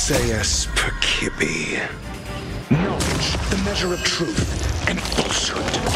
Esse, percipi. Knowledge, the measure of truth, and falsehood.